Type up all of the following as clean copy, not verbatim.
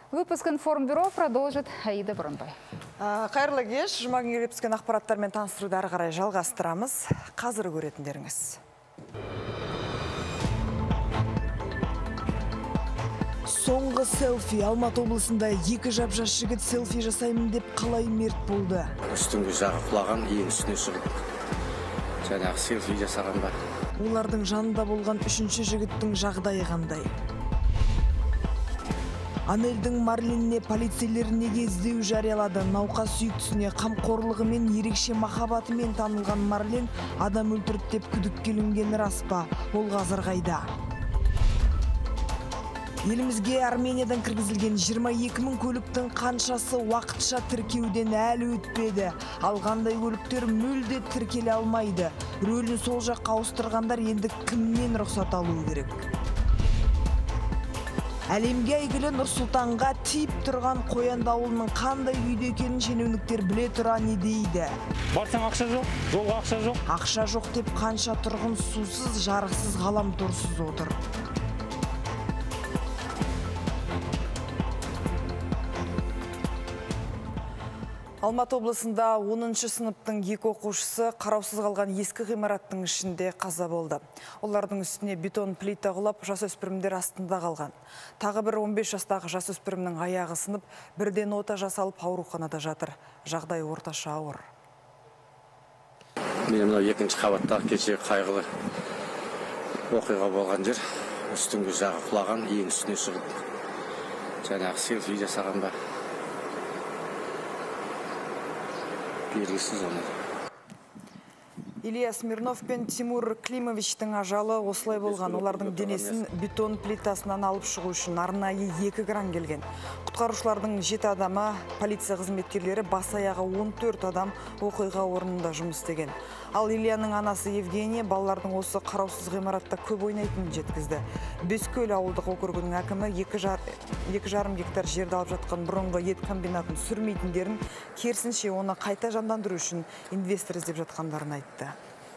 Выпуск Информбюро продолжит Аида Бронбай. Қайырлы кеш, жұма күнгі түскен ақпараттармен таныстыруды ары қарай жалғастырамыз. Қазір көретіндеріңіз. Соңғы селфи. Алматы облысында екі жап-жас жігіт селфи жасаймын деп қалай мерт болды. Үстіңгі жағы құлаған, ең үстіне шығып, жаңағы селфи жасаған бар. Олардың жанында болған үшінші жігіттің жағдайы қандай? Анельдің Марленіне полицейлер неге іздеу жариялады? Науқас сүйіктісіне қамқорлығымен, ерекше махаббатымен танылған Марлен адам өлтірді деп күдікке ілінгені рас па? Ол қазір қайда? Елімізге Армениядан кіргізілген 22 мың көліктің қаншасы уақытша тіркеуден әлі өтпеді. Алғандай көліктер мүлде тіркеле алмайды. Рөлін сол жаққа ауыстырғандар енді кімнен рұқсат алуы керек? Әлемге әйгілі Нұр-Сұлтанға тиіп тұрған Қоянды ауылының қандай күйде екенін шенеуніктер біле тұра не дейді? Барсаң ақша жоқ, жолға ақша жоқ. Ақша жоқ деп қанша тұрғын сусыз, жарықсыз, ғаламторсыз отыр. Алматы облысында 10-шы сыныптың 2 оқушысы қараусыз қалған ескі ғимараттың ішінде қаза болды. Олардың үстіне бетон плита құлап, жасөспірімдер астында қалған. Тағы бір 15 жастағы жасөспірімнің аяғы сынып, бірден ота жасалып ауруханада жатыр. Жағдай орташа ауыр. Мен мынау екінші қабаттағы кеше қайғылы оқиға болған жер. Үстіңгі жағы құлаған, ең үстіне шығып, жаңағы селфи жасаған бар. Илья Смирнов пен Тимур Климовичтің ажалы осылай болған. Олардың денесін бетон плитасынан алып шығу үшін арнайы 2 кран келген. Құтқарушылардың 7 адамы, полиция қызметкерлері бас аяғы 14 адам оқиға орнында жұмыс істеген. Ал Ильяның анасы Евгения балалардың осы қараусыз ғимаратта көп ойнайтынын жеткізді. Бескөл ауылдық округінің әкімі 2,5 гектар жерді алып жатқан бұрынғы ет комбинатын сүрмейтіндерін, керісінше оны қайта жандандыру үшін инвестор іздеп жатқандарын айтты.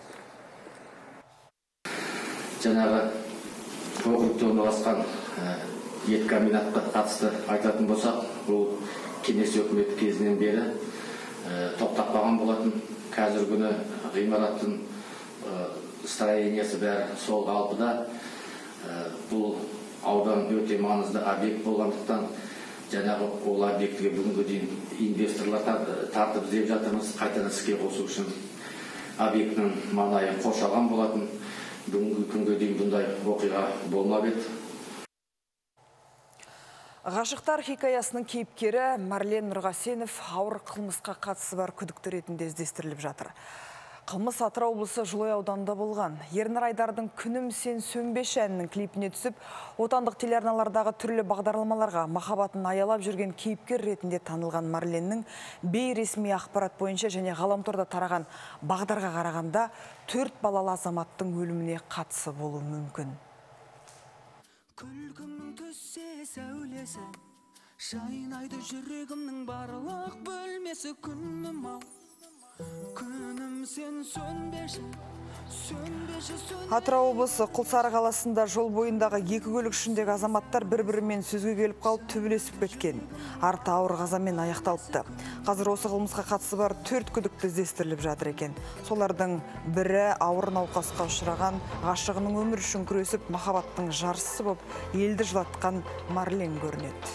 Жаңағы округте орналасқан ет комбинатқа қатысты айтатын болсақ, бұл кеңес өкіметі кезінен бері тоқтатпаған болатын. Қазір күні ғимараттың строениясы бәрі сол қалпыда. Бұл аудан өте маңызды объект болғандықтан, жаңағы ол объектіге бүгінгі дейін инвесторлар тартып іздеп жатырмыз, қайтадан іске қосу үшін. Объектінің маңайы қоршалған болатын. Бүгінгі күнге дейін бұндай оқиға болмап еді. Ғашықтар хикаясының кейіпкері Марлен Нұрғасенов ауыр қылмысқа қатысы бар күдікті ретінде іздестіріліп жатыр. Қылмыс Атырау облысы Жылой ауданында болған. Ернар Айдардың «Күнім сен сөнбеші» әнінің клипіне түсіп, отандық телеарналардағы түрлі бағдарламаларға махаббатын аялап жүрген кейіпкер ретінде танылған Марленнің бейресми ақпарат бойынша және ғаламторда тараған бағдарға қарағанда 4 балалы азаматтың өліміне қатысы болуы мүмкін. Күлкімнің түссе сәулесі, жайнайды жүрегімнің барлық бөлмесі. Күнім ау, күнім сен сөнбеші. Атырау облысы Құлсары қаласында жол бойындағы 2 көлік ішіндегі азаматтар бір-бірімен сөзге келіп қалып төбелесіп кеткен. Арты ауыр қазамен аяқталыпты. Қазір осы қылмысқа қатысы бар 4 күдікті іздестіріліп жатыр екен. Солардың бірі ауыр науқасқа ұшыраған, ғашығының өмір үшін күресіп, махаббаттың жаршысы болып, елді жылатқан Марлен көрінеді.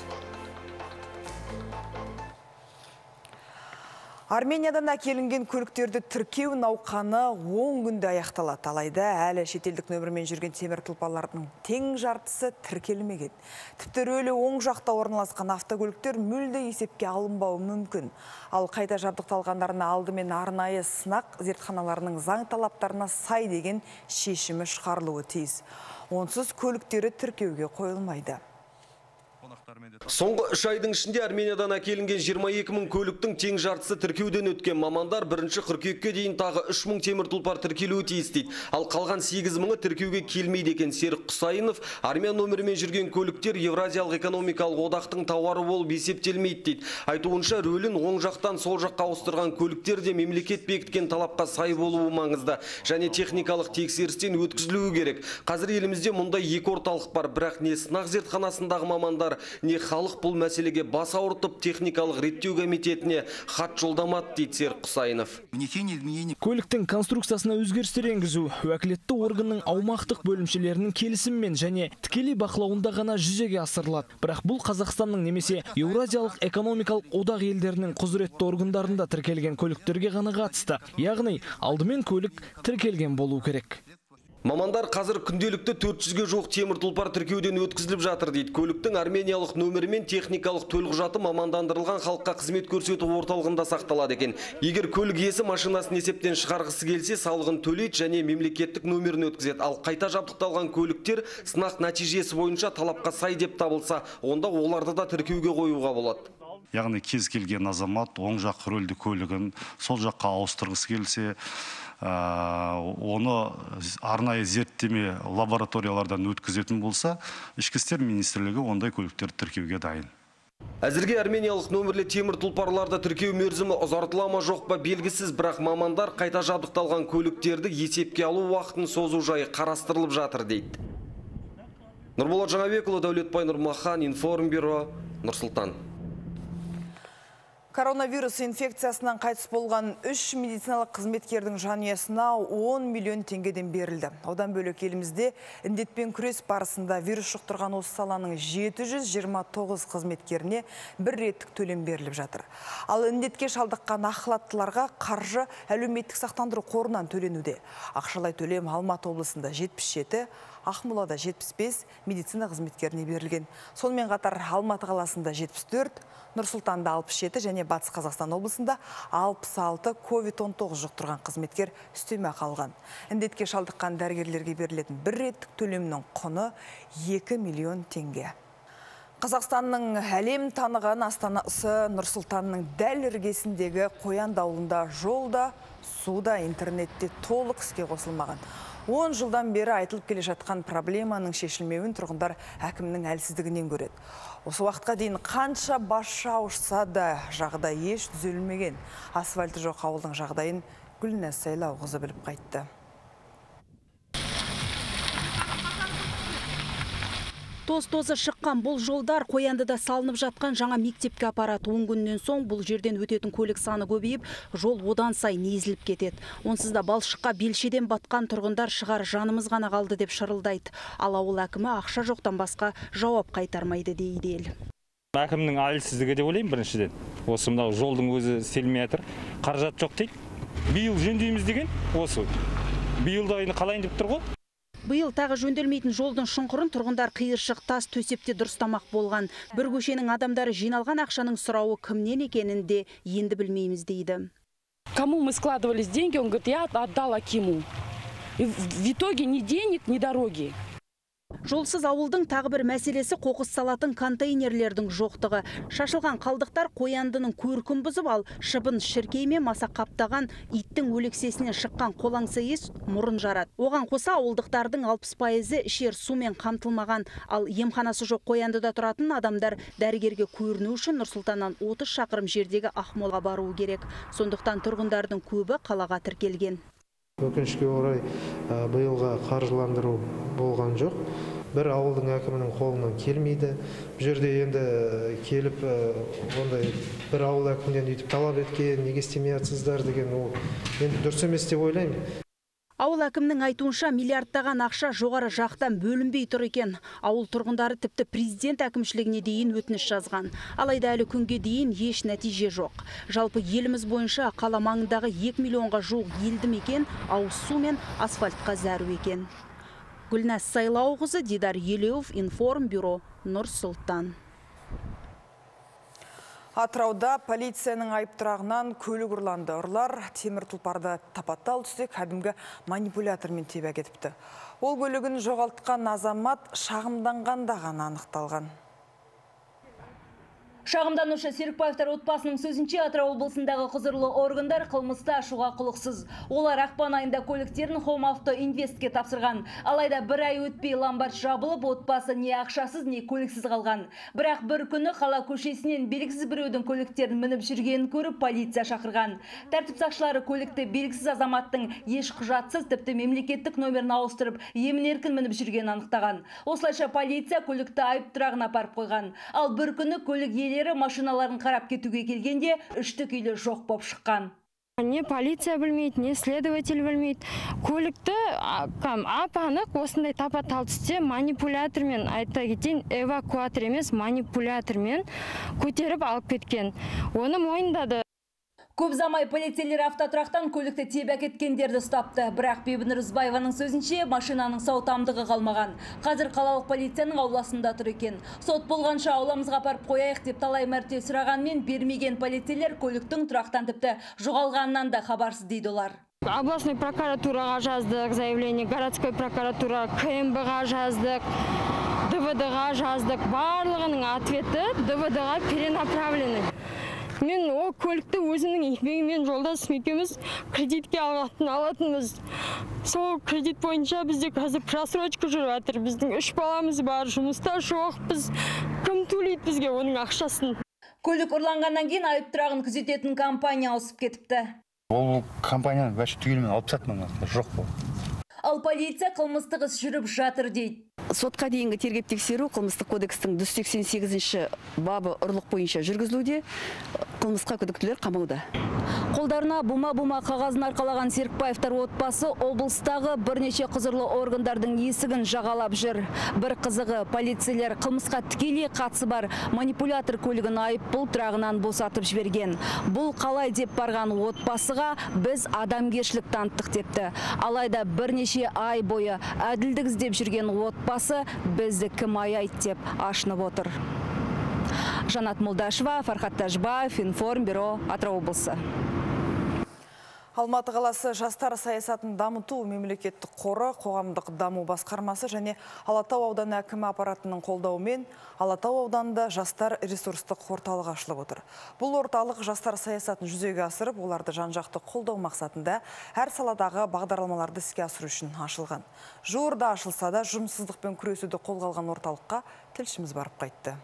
Армениядан әкелінген көліктерді тіркеу науқаны 10 күнде аяқталады. Алайда әлі шетелдік нөмірмен жүрген темір тұлпарлардың тең жартысы тіркелмеген. Тіпті рөлі оң жақта орналасқан автокөліктер мүлде есепке алынбауы мүмкін. Ал қайта жабдықталғандарына алдымен арнайы сынақ зертханаларының заң талаптарына сай деген шешімі шығарылуы тиіс. Онсыз көліктері тіркеуге қойылмайды. Соңғы 3 айдың ішінде Армениядан әкелінген 22 мың көліктің тең жартысы тіркеуден өткен. Мамандар 1 қыркүйекке дейін тағы 3 мың темір тұлпар тіркелуі тиіс дейді. Ал қалған 8 мыңы тіркеуге келмейді екен. Серік Құсайынов, армян нөмірімен жүрген көліктер Евразиялық экономикалық одақтың тауары болып есептелмейді дейді. Айтуынша рөлін оң жақтан сол жаққа ауыстырған көліктер де мемлекет бекіткен талапқа сай болуы маңызды және техникалық тексерістен өткізілуі керек. Қазір елімізде мұндай 2 орталық бар, бірақ не сынақ зертханасындағы мамандар, не халық бұл мәселеге бас ауыртып техникалық реттеу комитетіне хат жолдамады дейді Серік Құсайынов. Көліктің конструкциясына өзгерістер енгізу уәкілетті органның аумақтық бөлімшелерінің келісімімен және тікелей бақылауында ғана жүзеге асырылады. Бірақ бұл Қазақстанның немесе Еуразиялық экономикалық одақ елдерінің құзыретті органдарында тіркелген көліктерге ғана қатысты. Яғни алдымен көлік тіркелген болу керек. Мамандар қазір күнделікті 400-ге жоқ темір тұлпар тіркеуден өткізіліп жатыр дейді. Көліктің армениялық нөмірі мен техникалық төлқұжаты мамандандырылған халыққа қызмет көрсету орталығында сақталады екен. Егер көлік иесі машинасын есептен шығарғысы келсе, салығын төлейді және мемлекеттік нөмірін өткізеді. Ал қайта жабдықталған көліктер сынақ нәтижесі бойынша талапқа сай деп табылса, онда оларды да тіркеуге қоюға болады. Яғни кез келген азамат оң жақ рөлді көлігін сол жаққа ауыстырғысы келсе, оны арнайы зерттеме лабораториялардан өткізетін болса, Ішкі істер министрлігі ондай көліктерді тіркеуге дайын. Әзірге армениялық нөмірлі темір тұлпарларды тіркеу мерзімі ұзартыла ма жоқ па белгісіз, бірақ мамандар қайта жабдықталған көліктерді есепке алу уақытын созу жайы қарастырылып жатыр дейді. Нұрболат Жаңабекұлы, Дәулетбай Нұрмахан, Информбюро, Нұр-Сұлтан. Коронавирус инфекциясынан қайтыс болған 3 медициналық қызметкердің жанұясына 10 миллион теңгеден берілді. Одан бөлек елімізде індетпен күрес барысында вирус жұқтырған осы саланың 729 қызметкеріне бір реттік төлем беріліп жатыр. Ал індетке шалдыққан ақылаттыларға қаржы әлеуметтік сақтандыру қорынан төленуде. Ақшалай төлем Алматы облысында 77, Ақмолада 75 медицина қызметкеріне берілген. Сонымен қатар Алматы қаласында 74, Нұр-Сұлтанда 67 және Батыс Қазақстан облысында 66 COVID-19 жұқтырған қызметкер үстемақы алған. Індетке шалдыққан дәрігерлерге берілетін бір реттік төлемнің құны 2 миллион теңге. Қазақстанның әлем таныған астанасы Нұр-Сұлтанның дәл іргесіндегі Қоянды ауылында жолда, суда, интернетте толық іске қосылмаған. 10 жылдан бері айтылып келе жатқан проблеманың шешілмеуін тұрғындар әкімнің әлсіздігінен көреді. Осы уақытқа дейін қанша басшы ауысса да жағдай еш түзелмеген. Асфальты жоқ ауылдың жағдайын Гүлназ Сайлауқызы біліп қайтты. Тоз-тозы шыққан бұл жолдар Қояндыда салынып жатқан жаңа мектепке апарады. 10 күннен соң бұл жерден өтетін көлік саны көбейіп, жол одан сайын езіліп кетеді. Онсыз да балшыққа белшеден батқан тұрғындар шығар жанымыз ғана қалды деп шырылдайды. Ал ауыл әкімі ақша жоқтан басқа жауап қайтармайды дейді ел. Әкімнің әлсіздігі деп ойлаймын біріншіден. Осы мынау жолдың өзі істелмей жатыр. Қаражат жоқ дейді. Биыл жөндейміз деген осы. Биылда айны қалайын деп тұр ғой. Биыл тағы жөнделмейтін жолдың шұңқырын тұрғындар қиыршық тас төсепте дұрыстамақ болған. Бір көшенің адамдары жиналған ақшаның сұрауы кімнен екенін де енді білмейміз дейді. Кому мы складывались деньги, он говорит, я отдал Акиму. В итоге ни денег, ни дороги. Жолсыз ауылдың тағы бір мәселесі қоқыс салатын контейнерлердің жоқтығы. Шашылған қалдықтар Қояндының көркін бұзып, ал шыбын шіркейме маса қаптаған иттің өлексесінен шыққан қолаңсы иіс мұрын жарады. Оған қоса ауылдықтардың 60% ішер сумен қамтылмаған, ал емханасы жоқ Қояндыда тұратын адамдар дәрігерге көріну үшін Нұр-Сұлтаннан 30 шақырым жердегі Ақмолға баруы керек. Сондықтан тұрғындардың көбі қалаға тіркелген. Өкінішке орай биылға қаржыландыру болған жоқ. Бір ауылдың әкімінің қолынан келмейді. Бұл жерде енді келіп ондай бір ауыл әкімден үйтіп талап еткен, неге істемей жатсыздар деген ол енді дұрыс емес деп ойлаймын. Ауыл әкімнің айтуынша миллиардтаған ақша жоғары жақтан бөлінбей тұр екен. Ауыл тұрғындары тіпті президент әкімшілігіне дейін өтініш жазған. Алайда әлі күнге дейін еш нәтиже жоқ. Жалпы еліміз бойынша қала маңындағы 2 миллионға жуық елді мекен ауыз су мен асфальтқа зәру екен. Гүлназ Сайлауқызы, Дидар Елеуов, Информбюро, Нұр-Сұлтан. Атырауда полицияның айыптұрағынан көлік ұрланды. Ұрлар темір тұлпарды тапаттал түсте кәдімгі манипулятормен тебе кетіпті. Ол көлігін жоғалтқан азамат шағымданғанда ғана анықталған. Шағымданушы Серікбаевтар отбасының сөзінше, Атырау облысындағы құзырлы органдар қылмысты ашуға құлықсыз. Олар ақпан айында көліктерін Home Auto Investке тапсырған. Алайда бір ай өтпей ломбард жабылып, отбасы не ақшасыз, не көліксіз қалған. Бірақ бір күні қала көшесінен белгісіз біреудің көліктерін мініп жүргенін көріп, полиция шақырған. Тәртіп сақшылары көлікті белгісіз азаматтың еш құжатсыз, тіпті мемлекеттік номерін ауыстырып, емін-еркін мініп жүргенін анықтаған. Осылайша полиция көлікті айып тұрағына апарып қойған. Ал бір күні көлік машиналарын қарап кетуге келгенде үштік-үйлі жоқ боп шыққан. Не полиция білмейді, не следователь білмейді. Көлікті ап-анық осындай тапа-тал түсте манипулятормен, айта кетейін, эвакуатор емес, манипулятормен көтеріп алып кеткен. Оны мойындады. Көп замай полицейлер автотұрақтан көлікті тиеп әкеткендерді ұстапты. Бірақ Бибінұр Ізбаеваның сөзінше, машинаның сау тамдығы қалмаған. Қазір қалалық полицияның ауласында тұр екен. Сот болғанша ауламызға апарып қояйық деп талай мәрте сұрағанмен бермеген полицейлер көліктің тұрақтан тіпті жоғалғанынан да хабарсыз дейді олар. Областной прокуратураға жаздық заявление, городской прокуратура, КМБ-ға жаздық, ДВД-ға жаздық. Барлығының ответі ДВД-ға перенаправлены. Мен о көлікті өзінің еңбегімен жолдасым екеуміз кредитке алатынбыз. Сол кредит бойынша бізде қазір просрочка жүріп жатыр. Біздің 3 баламыз бар, жұмыста жоқпыз. Кім төлейді бізге оның ақшасын? Көлік ұрланғаннан кейін айып тұрағын күзететін компания ауысып кетіпті. Ол компанияны бәші түгелмен алып тастадым, жоқ бұл. Ал полиция қылмыстық іс жүріп жатыр дейді. Сотқа дейінгі тергеп тексеру қылмыстық кодекстің 188-ші бабы ұрлық бойынша жүргізілуде, қылмысқа күдіктілер қамауда. Қолдарына бума-бума қағазын арқалаған Серікбаевтар отбасы облыстағы бірнеше құзырлы органдардың есігін жағалап жүр. Бір қызығы, полицейлер қылмысқа тікелей қатысы бар манипулятор көлігін айыппұл тұрағынан босатып жіберген. Бұл қалай деп барған отбасыға біз адамгершілік таныттық депті. Алайда бірнеше ай бойы әділдік іздеп жүрген отбасы бізді кім аяйды деп ашынып отыр. Жанат Молдашева, Фархат Тажбаев, Информбюро, Атырау облысы. Алматы қаласы жастар саясатын дамыту мемлекеттік қоры, қоғамдық даму басқармасы және Алатау ауданы әкімі аппаратының қолдауымен Алатау ауданында жастар ресурстық орталық ашылып отыр. Бұл орталық жастар саясатын жүзеге асырып, оларды жан-жақты қолдау мақсатында әр саладағы бағдарламаларды іске асыру үшін ашылған. Жуырда ашылса да жұмыссыздықпен күресуді қолға алған орталыққа тілшіміз барып қайтты.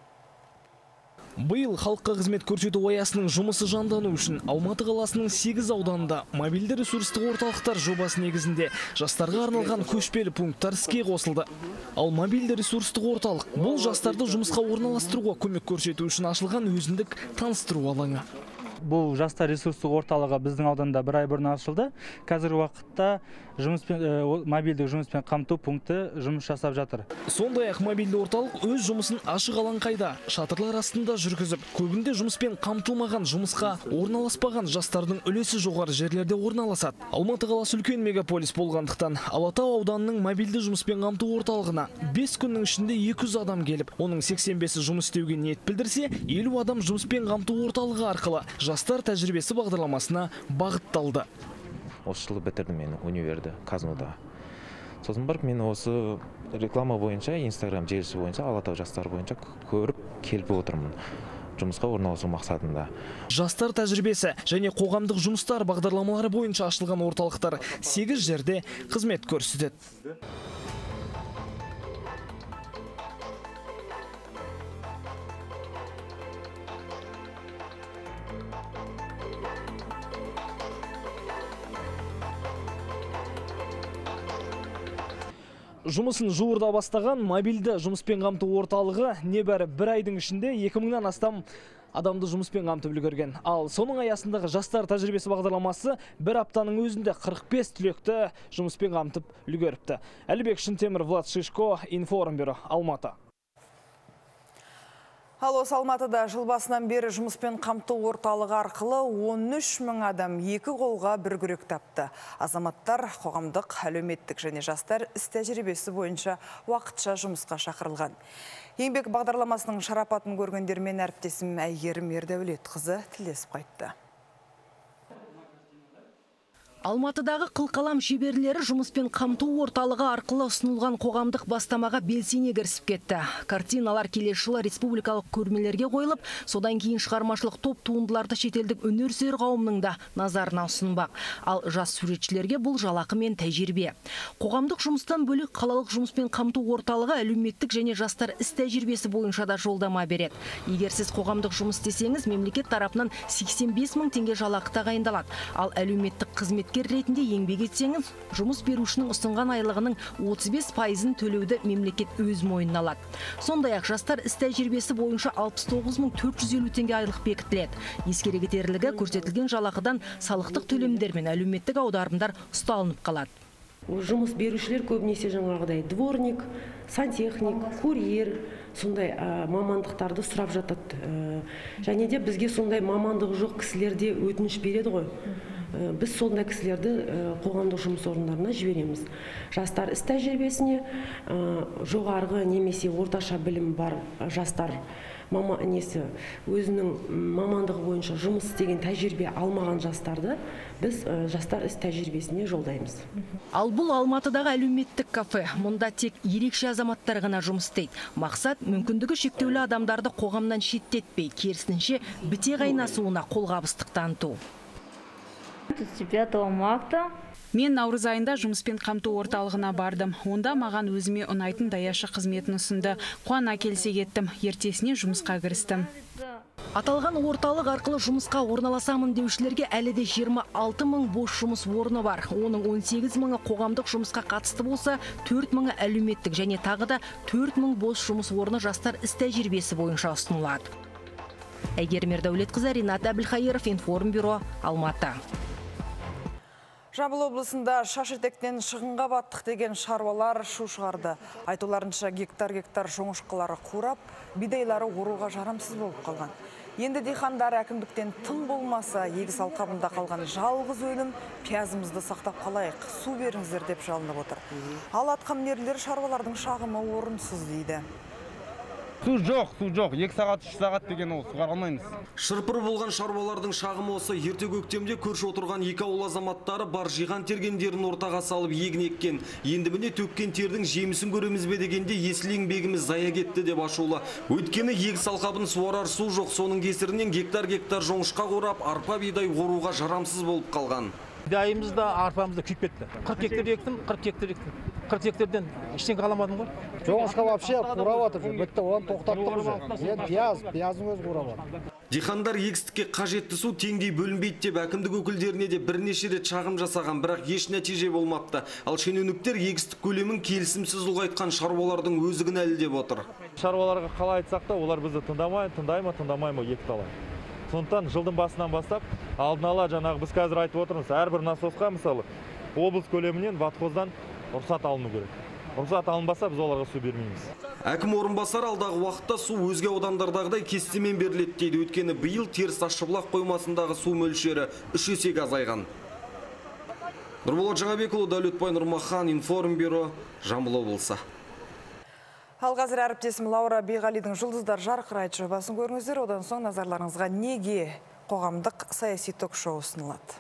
Биыл халыққа қызмет көрсету аясының жұмысы жандану үшін Алматы қаласының 8 ауданында мобильді ресурстық орталықтар жобасы негізінде жастарға арналған көшпелі пункттар іске қосылды. Ал мобильді ресурстық орталық бұл жастарды жұмысқа орналастыруға көмек көрсету үшін ашылған өзіндік таныстыру алаңы. Бұл жастар ресурстық орталығы біздің ауданда бір ай бұрын ашылды. Қазіргі уақытта мобильдік жұмыспен қамту пункті жұмыс жасап жатыр. Сондай-ақ мобильді орталық өз жұмысын ашық алаңқайда, шатырлар астында жүргізіп, көбінде жұмыспен қамтылмаған, жұмысқа орналаспаған жастардың үлесі жоғары жерлерде орналасады. Алматы қаласы үлкен мегаполис болғандықтан, Алатау ауданының мобильді жұмыспен қамту орталығына 5 күннің ішінде 200 адам келіп, оның 85-і жұмыс істеуге ниет білдірсе, 50 адам жұмыспен қамту орталығы арқылы жастар тәжірибесі бағдарламасына бағытталды. Осы жылы бітірдім мен универді Казнуда. Сосын барып мен осы реклама бойынша, Инстаграм желісі бойынша, Алатау жастар бойынша көріп келіп отырмын жұмысқа орналасу мақсатында. Жастар тәжірибесі және қоғамдық жұмыстар бағдарламалары бойынша ашылған орталықтар 8 жерде қызмет көрсетеді. Жұмысын жуырда бастаған мобильді жұмыспен қамту орталығы небәрі бір айдың ішінде 2000-нан астам адамды жұмыспен қамтып үлгерген. Ал соның аясындағы жастар тәжірибесі бағдарламасы бір аптаның өзінде 45 түлекті жұмыспен қамтып үлгеріпті. Әлібек Шынтемір, Влад Шишко, Информбюро, Алматы. Ал осы Алматыда жыл басынан бері жұмыспен қамту орталығы арқылы 13 мың адам екі қолға бір күрек тапты. Азаматтар қоғамдық, әлеуметтік және жастар іс тәжірибесі бойынша уақытша жұмысқа шақырылған. Еңбек бағдарламасының шарапатын көргендермен әріптесім Әйгерім Ердәулет қызы тілдесіп қайтты. Алматыдағы қылқалам шеберлері жұмыспен қамту орталығы арқылы ұсынылған қоғамдық бастамаға белсене кірісіп кетті. Картиналар келесі жылы республикалық көрмелерге қойылып, содан кейін шығармашылық топ туындыларды шетелдік өнерсүйер қауымның да назарына ұсынбақ. Ал жас суретшілерге бұл жалақы мен тәжірибе. Қоғамдық жұмыстан бөлек қалалық жұмыспен қамту орталығы әлеуметтік және жастар іс тәжірибесі бойынша да жолдама береді. Егер сіз қоғамдық жұмыс істесеңіз, мемлекет тарапынан 85 мың теңге жалақы тағайындалады. Ал әлеуметтік қызмет ретінде еңбек етсеңіз, жұмыс берушінің ұсынған айлығының 35%-ын төлеуді мемлекет өз мойнына алады. Сондай-ақ жастар іс тәжірибесі бойынша 69.450 теңге айлық бекітіледі. Ескере кетерлігі, көрсетілген жалақыдан салықтық төлемдер мен әлеуметтік аударымдар ұсталынып қалады. Жұмыс берушілер көбінесе жаңағыдай дворник, сантехник, курьер, сондай мамандықтарды сұрап жатады. Және де бізге сондай мамандығы жоқ кісілерде өтініш береді ғой. Біз сондай кісілерді қоғамдық жұмыс орындарына жібереміз. Жастар іс тәжірибесіне жоғарғы немесе орташа білім бар жастар өзінің мамандығы бойынша жұмыс істеген тәжірибе алмаған жастарды біз жастар іс тәжірибесіне жолдаймыз. Ал бұл Алматыдағы әлеуметтік кафе. Мұнда тек ерекше азаматтар ғана жұмыс істейді. Мақсат мүмкіндігі шектеулі адамдарды қоғамнан шеттетпей, керісінше біте қайнасуына қолғабыстық таныту. 25 марта мен наурыз айында жұмыспен қамту орталығына бардым. Онда маған өзіме ұнайтын даяшы қызметін ұсынды. Қуана келсе кеттім, ертесіне жұмысқа кірістім. Аталған орталық арқылы жұмысқа орналасамын деушілерге әлі де 26 мың бос жұмыс орны бар. Оның 18 мыңы қоғамдық жұмысқа қатысты болса, 4 мыңы әлеуметтік және тағы да 4 мың бос жұмыс орны жастар іс тәжірибесі бойынша ұсынылады. Әйгерім Ердәулетқызы, Ринат Әбілхайыров, Информбюро, Алматы. Жамбыл облысында шашетектен шығынға баттық деген шаруалар шу шығарды. Айтуларынша гектар жоңышқылары қурап, бидайлары оруға жарамсыз болып қалған. Енді дихандар әкімдіктен тың болмаса, егіс алқабында қалған жалғыз өнім пиязымызды сақтап қалайық, су беріңіздер деп жалынып отыр. Ал атқамінерлер шаруалардың шағымы орынсыз дейді. Су жоқ, 2 сағат, 3 сағат деген ол суға алмаймыз. Шырпыр болған шаруалардың шағымы осы. Ерте көктемде көрші отырған екі ауыл азаматтары бар жиған тергендерін ортаға салып егін еккен. Енді міне төккен тердің жемісін көреміз бе дегенде есіл еңбегіміз зая кетті деп ашулы. Өйткені егіс алқабын суарар су жоқ, соның кесірінен гектар жоңышқа қорап, арпа бидай оруға жарамсыз болып қалған. Бидайымыз да арпамыз да күйіп кетті. 40 гектар ектім, 40 гектардан ештеңе қаламадым ғой. Жоңышқа вообще қурап жатыр. Бітті, оны тоқтаттық уже. Енді пияздың өзі қурап жатыр. Дихандар егістікке қажетті су теңдей бөлінбейді деп әкімдік өкілдеріне де бірнеше рет шағым жасаған, бірақ еш нәтиже болмапты. Ал шенеуніктер егістік көлемін келісімсіз ұлғайтқан шаруалардың өзі кінәлі деп отыр. Шаруаларға қалай айтсақ та, олар бізді тыңдамай ма екіталай. Сондықтан жылдың басынан бастап алдын ала жаңағы біз қазір айтып отырмыз, әрбір насосқа мысалы облыс көлемінен ватхоздан рұқсат алыну керек. Рұқсат алынбаса біз оларға су бермейміз. Әкім орынбасары алдағы уақытта су өзге аудандардағыдай кестемен беріледі дейді. Өйткені биыл теріс Ащыбұлақ қоймасындағы су мөлшері 3 есеге азайған. Нұрболат Жаңабекұлы, Дәулетбай Нұрмахан, Информбюро, Жамбыл облысы. Ал қазір әріптесім Лаура Биғалидің жұлдыздар жарқырайды жобасын көріңіздер. Одан соң назарларыңызға неге қоғамдық саяси ток-шоу ұсынылады.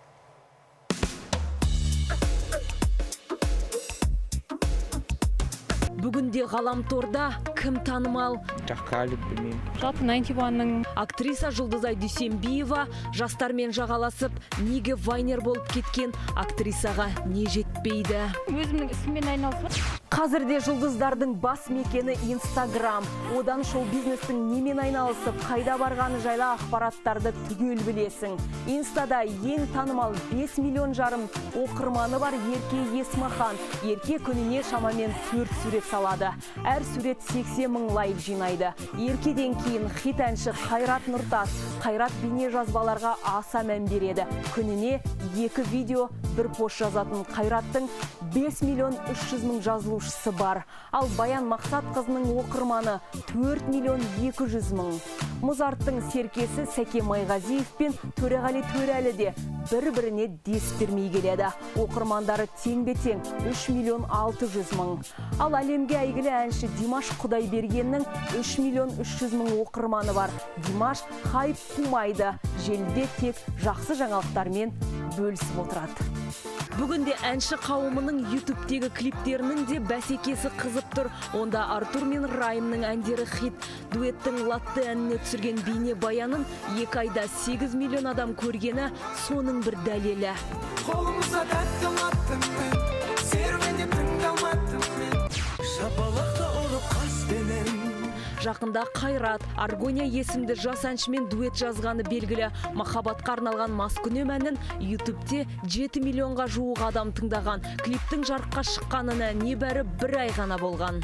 Бүгінде ғаламторда кім танымал? Жаққалып білмеймін. Жалпы 91-ның актриса Жұлдызай Дүйсенбиева жастармен жағаласып, неге вайнер болып кеткен актрисаға не жетпейді? Өзімнің ісіммен айналысып. Қазірде жұлдыздардың бас мекені Инстаграм. Одан шоу-бизнестің немен айналысып, қайда барғаны жайлы ақпараттарды түгел білесің. Инстада ең танымал 5,5 миллион оқырманы бар Ерке Есмахан. Ерке күніне шамамен 4 сурет салады. Әр сурет 80 мың лайк жинайды. Еркеден кейін хит әнші Қайрат Нұртас, Қайрат бейне жазбаларға аса мән береді. Күніне 2 видео, 1 пост жазатын Қайраттың 5,3 жазылушысы бар. Ал Баян Мақсатқызының оқырманы 4,2 Мұзарттың серкесі Сәке Майғазиев пен Төреғали Төрәлі де бір-біріне дес бермей келеді. Оқырмандары тең-бе-тең 3,6 Ал әлемге әйгілі әнші Димаш Құдайбергеннің 3,3 оқырманы бар. Димаш хайп қумайды. Желіде тек жақсы жаңалықтармен бөлісіп отырады. Бүгінде әнші қауымының YouTube-тегі клиптерінің де бәсекесі қызып тұр. Онда Артур мен Райымның әндері хит. Дуэттің Латте әніне түсірген бейне баянын 2 айда 8 миллион адам көргені соның бір дәлелі. Қолымызда тәттім аттыммен, серуенде тыңдалматтыммен, шапалақта ұрып қаспенен. Жақында Қайрат, Аргония есімді жас әншімен дуэт жазғаны белгілі. Махаббатқа арналған Маскүнем әнін YouTube-те 7 миллионға жуық адам тыңдаған. Клиптің жарыққа шыққанына небәрі 1 ай ғана болған.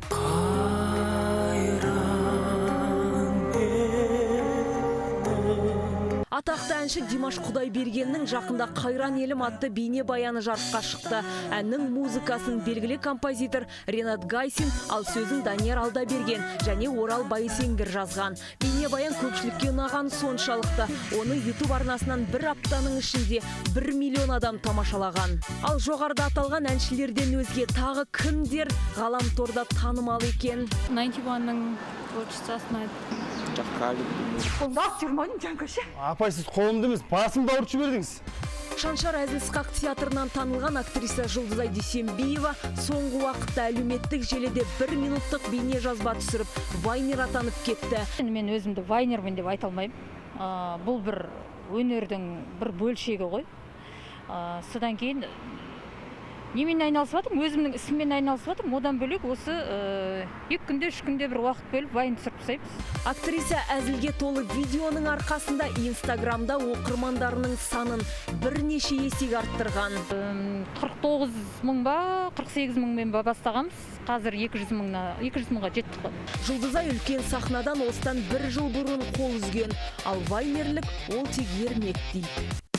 Атақты әнші Димаш Құдайбергеннің жақында Қайран елім атты бейне баяны жарыққа шықты. Әннің музыкасын белгілі композитор Ренат Гайсин, ал сөзін Данияр Алдаберген және Орал Байсеңгір жазған. Бейне баян көпшілікке ұнаған соншалықты. Оны YouTube арнасынан 1 аптаның ішінде 1 миллион адам тамашалаған. Ал жоғарыда аталған әншілерден өзге тағы кімдер ғаламторда танымал екен? 91-ның творчествосын Апай, сіз қолымды емес, басымды ауыртып жібердіңіз. Шаншар Әзілсқақ театрынан танылған актриса Жұлдызай Дүйсенбиева соңғы уақытта әлеуметтік желіде 1 минуттық бейне жазба түсіріп, вайнер атанып кетті. Мен өзімді вайнермін деп айта алмаймын. Бұл бір өнердің бір бөлшегі ғой. Содан кейін немен айналысып жатырмын, өзімнің ісіммен айналысып жатырмын. Одан бөлек осы 2 күнде 3 күнде бір уақыт бөліп вайн түсіріп тастаймыз. Актриса әзілге толы видеоның арқасында Инстаграмда оқырмандарының санын бірнеше есеге арттырған. 49 мың ба, 48 мыңмен бастағанбыз. Қазір 200 мыңға жеттік. Жұлдызай үлкен сахнадан осыдан 1 жыл бұрын қол үзген, ал вайнерлік ол тек ермек дейді.